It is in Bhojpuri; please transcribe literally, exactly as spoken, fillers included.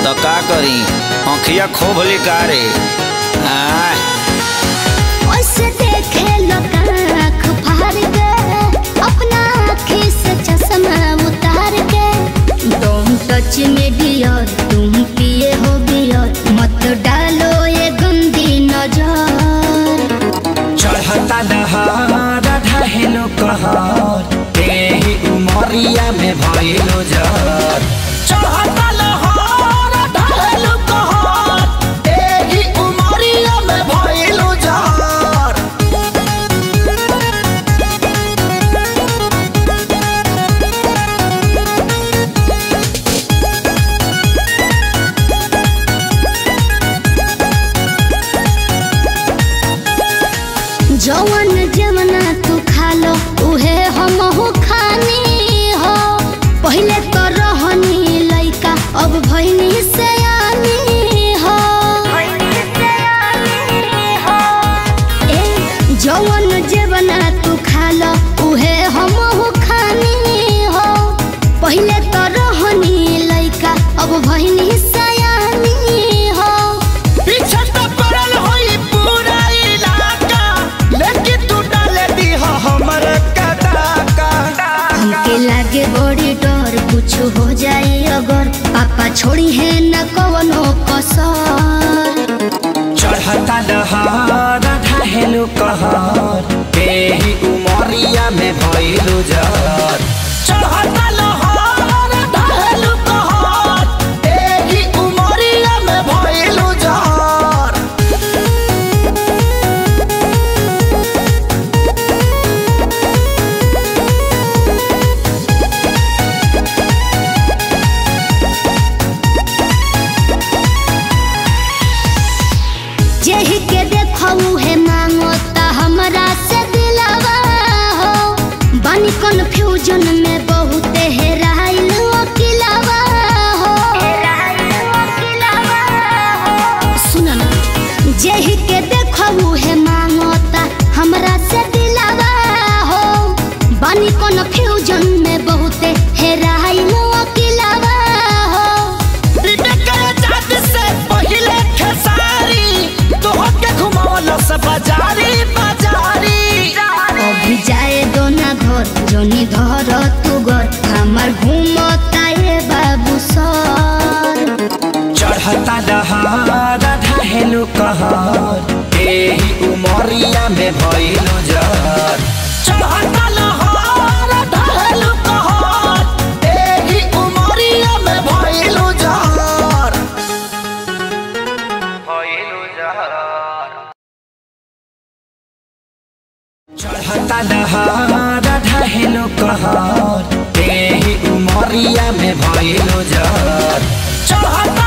तो का करी आँखिया खोभली कारे देखे लोग आँख फाड़ के अपना आँखी से चश्मा उतार के तुम टच में डियर तुम पिए हो बियर मत डालो ये गंदी नजर। चढ़ता दहार ढहेलो कहर तेही उमरिया में भइलो जर। चढ़ता लहर ढहेलो कहर तेही उमरिया में भइलो जर। जवन जमना तू खा लो उहे हमहू खानी हो। पहले तो रहनी लइका अब भइनी सयानी हो। ए जवन जमना तू खा लो उहे हमहू खानी हो। पहले तो रहनी लइका अब भइनी सयानी हो। पीछे तो पड़ल होई पूरा इलाका लेकिन तू डाले दी हो हमर कदाका। हमके लागे बड़ी डर कुछ हो जाए अगर पापा छोड़ी है न कवनो कसर। चढ़ता दहार ढहेलो कहर तेही उमरिया में भइलो जर। चढ़ता लहर ढहेलो कहर तेही उमरिया में भइलो जर। जेही के देखऊ है मांगोता हमरा से दिलावा हो। बानी कन्फ्यूजन में बहुत हेराइल अकेलावा हो। सुनो ना जेही के देखऊ है मांगोता हमरा से दिलावा हो। बानी कन्फ्यूजन में बहुत हेराइल अकेलावा हो। बाजारी बाजारी अभी जाए दो ना घर जोनी धर तू घर हमार घूमता ये बाबू सर। चढ़ता दहार ढहेलो कहर तेही उमरिया में भइलो जर। चढ़ता लहर ढहेलो कहर तेही उमरिया में भइलो जर। भइलो जर। चढ़ता दहार ढहेलो कहर तेही उमरिया में भइलो जर। चढ़ता